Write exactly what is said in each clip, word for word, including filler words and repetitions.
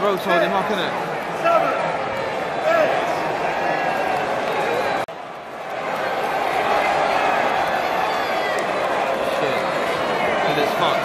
rope's holding him up, isn't it? Seven, eight. Shit. And it's fucked.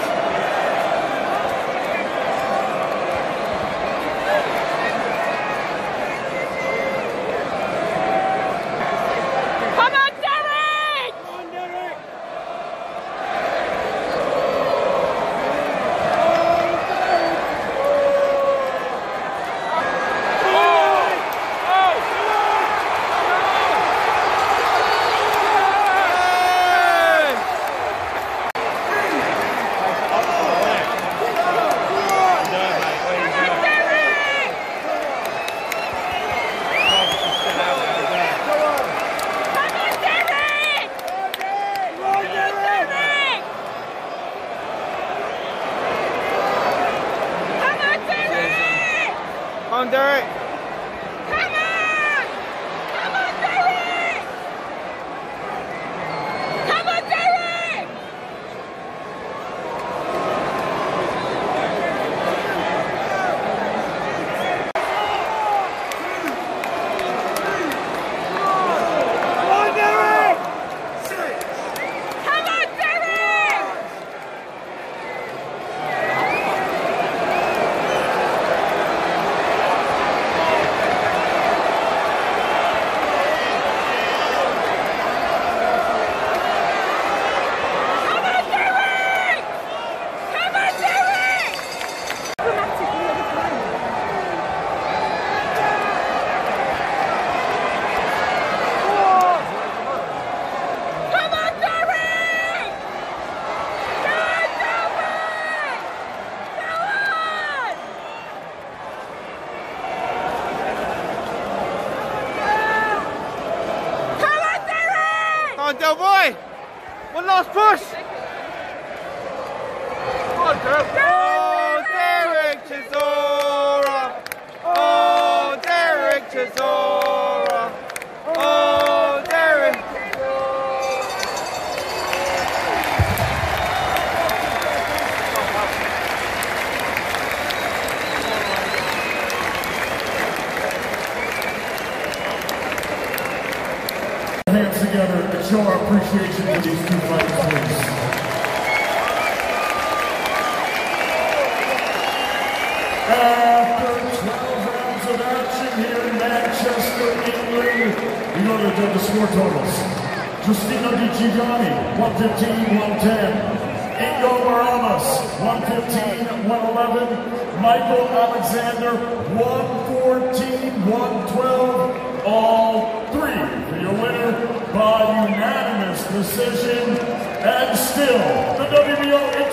Come on, Derek! Come on! Come on, Derek! Come on, Derek! Come on, Derek! Six. Come on, Derek! Come on, Del Boy! One last push! Come on, Derek! Oh, Derek Chisora! Oh, Derek Chisora! Oh, Derek! Hands together and show our appreciation for these two fighters, please. After twelve rounds of action here in Manchester, England, we go to the score totals. Justino Di Giovanni, one fifteen, one ten. Ingo Morales, one fifteen, one eleven. Michael Alexander, one fourteen, one twelve. All three for your winner by unanimous decision, and still the W B O